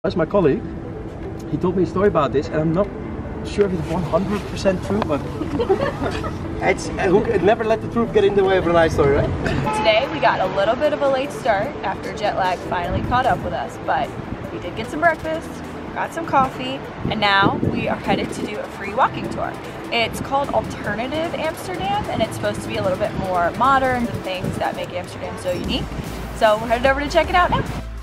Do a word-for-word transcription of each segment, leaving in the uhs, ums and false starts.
That's my colleague. He told me a story about this, and I'm not sure if it's one hundred percent true, but it's who, never let the truth get in the way of a nice story, right? Today we got a little bit of a late start after jet lag finally caught up with us, but we did get some breakfast, got some coffee, and now we are headed to do a free walking tour. It's called Alternative Amsterdam, and it's supposed to be a little bit more modern, the things that make Amsterdam so unique. So we're headed over to check it out now.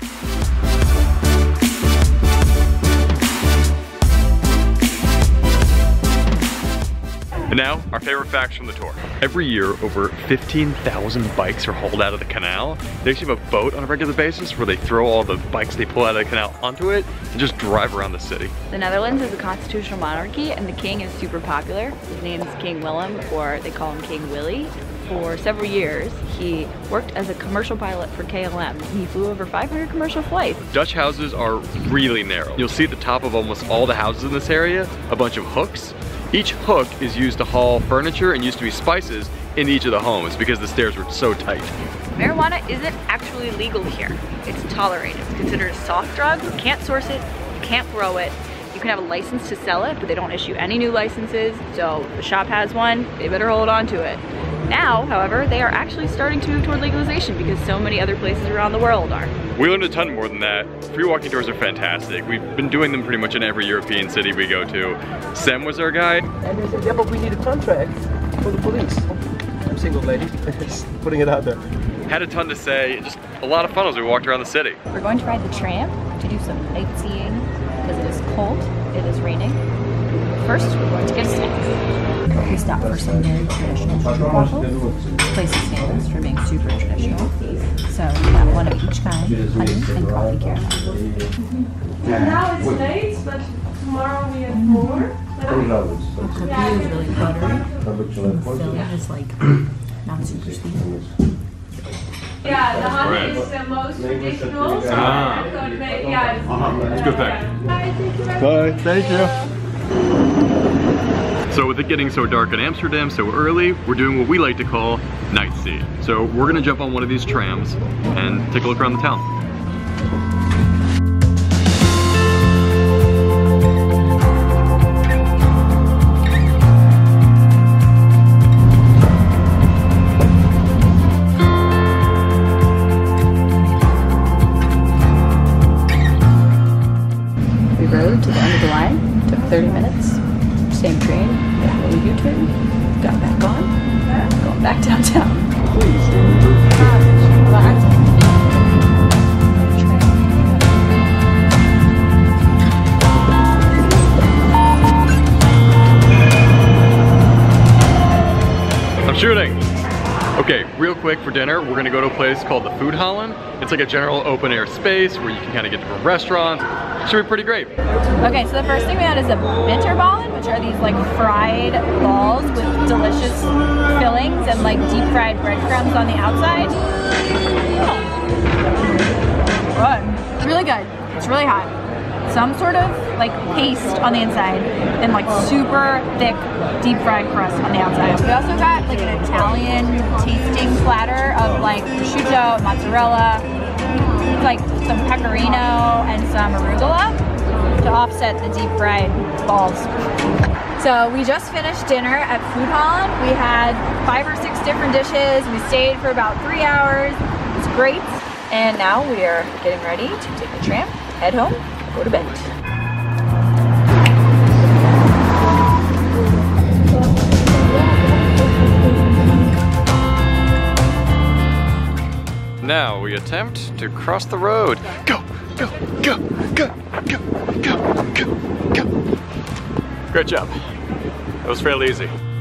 And now, our favorite facts from the tour. Every year, over fifteen thousand bikes are hauled out of the canal. They actually have a boat on a regular basis where they throw all the bikes they pull out of the canal onto it and just drive around the city. The Netherlands is a constitutional monarchy, and the king is super popular. His name is King Willem, or they call him King Willie. For several years, he worked as a commercial pilot for K L M. He flew over five hundred commercial flights. Dutch houses are really narrow. You'll see at the top of almost all the houses in this area a bunch of hooks. Each hook is used to haul furniture and used to be spices in each of the homes because the stairs were so tight. Marijuana isn't actually legal here. It's tolerated. It's considered a soft drug. You can't source it, you can't grow it. You can have a license to sell it, but they don't issue any new licenses. So if the shop has one, they better hold on to it. Now, however, they are actually starting to move toward legalization because so many other places around the world are. We learned a ton more than that. Free walking tours are fantastic. We've been doing them pretty much in every European city we go to. Sam was our guide. And they said, yeah, but we need a contract for the police. I'm single, lady. Just putting it out there. Had a ton to say, just a lot of fun as we walked around the city. We're going to ride the tram to do some sightseeing because it is cold, it is raining. First, we're going to get a snack. We stopped for some very traditional waffles. The place is famous for being super traditional. So we got one of each kind, honey and coffee caramel. Now it's late, but tomorrow we have more. The cookie is really buttery. The filling is like not super sweet. Yeah, the honey is the most traditional. Ah. I thought maybe, yeah. Uh-huh. Let's go back. Bye, thank you very much. Bye, thank you. So with it getting so dark in Amsterdam so early, we're doing what we like to call night sea. So we're gonna jump on one of these trams and take a look around the town. We rode to the end of the line, took thirty minutes, same train, a little U-turn, got back on, going back downtown. I'm shooting! Okay, real quick for dinner, we're gonna go to a place called the Food Holland. It's like a general open air space where you can kind of get different restaurants. It should be pretty great. Okay, so the first thing we had is a bitterballen, which are these like fried balls with delicious fillings and like deep fried breadcrumbs on the outside. Oh. Good. Really good. It's really hot. Some sort of like paste on the inside and like super thick deep fried crust on the outside. We also got like an Italian tasting platter of like prosciutto, mozzarella, like some pecorino and some arugula to offset the deep fried balls. So we just finished dinner at Food Holland. We had five or six different dishes. We stayed for about three hours. It was great. And now we are getting ready to take the tram, head home, go to bed. Now we attempt to cross the road. Go, go, go, go, go, go, go, go. Great job. That was fairly easy.